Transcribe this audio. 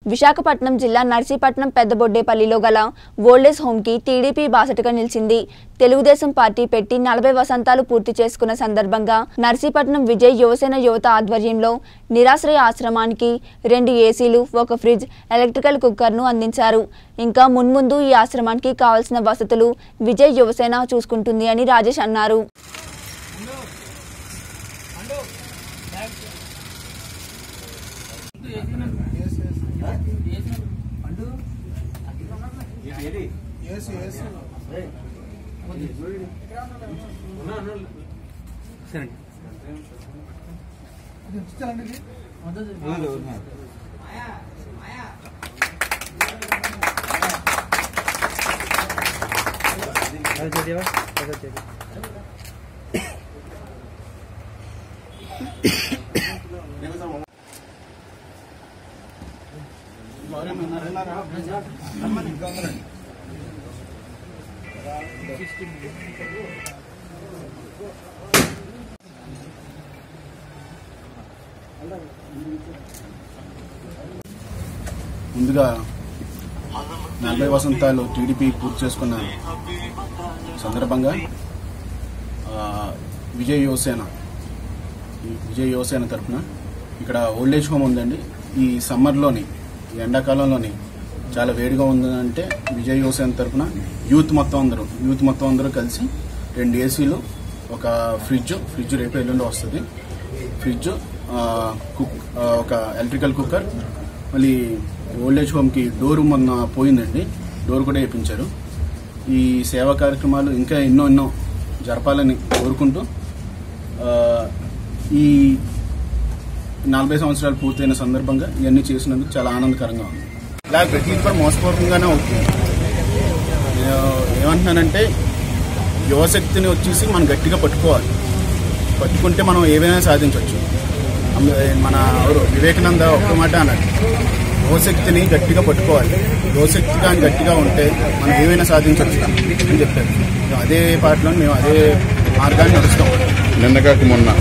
విశాఖపట్నం జిల్లా నర్సీపట్నం పెద్దబొడ్డేపల్లిలో గల old age home కి టీడీపీ బాసటగా నిలిచింది. తెలుగుదేశం పార్టీ పెట్టి 40 వసంతాలు పూర్తి చేసుకున్న సందర్భంగా నర్సీపట్నం విజయ్ యువసేన యువత ఆధ్వర్యంలో నిరాశ్రయ ఆశ్రమానికి 2 ఏసీలు, 1 ఫ్రిడ్జ్, ఎలక్ట్రికల్ కుక్కర్ ను అందించారు. ఇంకా మున్ముందు ఈ ఆశ్రమానికి కావాల్సిన వసతులు విజయ్ యువసేన చూసుకుంటుంది అని రాజేష్ అన్నారు. ముందుగా 40 వసంతాలు టీడీపీ పూర్తి చేసుకున్న సందర్భంగా విజయ్ యువసేన తరఫున ఇక్కడ ఓల్డేజ్ హోమ్ ఉందండి. ఈ సమ్మర్లోని ఎండాకాలంలోని చాలా వేడిగా ఉందంటే విజయ్ యువసేన తరఫున యూత్ మొత్తం అందరూ కలిసి 2 ఏసీలు, 1 ఫ్రిడ్జ్ రేపు ఎల్లుండి వస్తుంది. ఫ్రిడ్జ్, ఒక ఎలక్ట్రికల్ కుక్కర్, మళ్ళీ ఓల్డేజ్ హోమ్కి డోర్ మొన్న పోయిందండి, డోర్ కూడా వేయించారు. ఈ సేవా కార్యక్రమాలు ఇంకా ఎన్నో జరపాలని కోరుకుంటూ ఈ 40 సంవత్సరాలు పూర్తయిన సందర్భంగా ఇవన్నీ చేసినందుకు చాలా ఆనందకరంగా ఉంది. ఇలా ప్రతి కూడా మోసపూర్వకంగానే అవుతుంది. ఏమంటున్నానంటే యువశక్తిని వచ్చేసి మనం గట్టిగా పట్టుకుంటే మనం ఏవైనా సాధించవచ్చు. మన వివేకానంద ఒక్క మాట అన్నట్టు, యువశక్తిని గట్టిగా పట్టుకోవాలి. యువశక్తి కానీ గట్టిగా ఉంటే మనం ఏమైనా సాధించవచ్చు అని చెప్పారు. అదే పాటలో మేము అదే మార్గాన్ని నడుస్తాం. నిన్నగాక మొన్న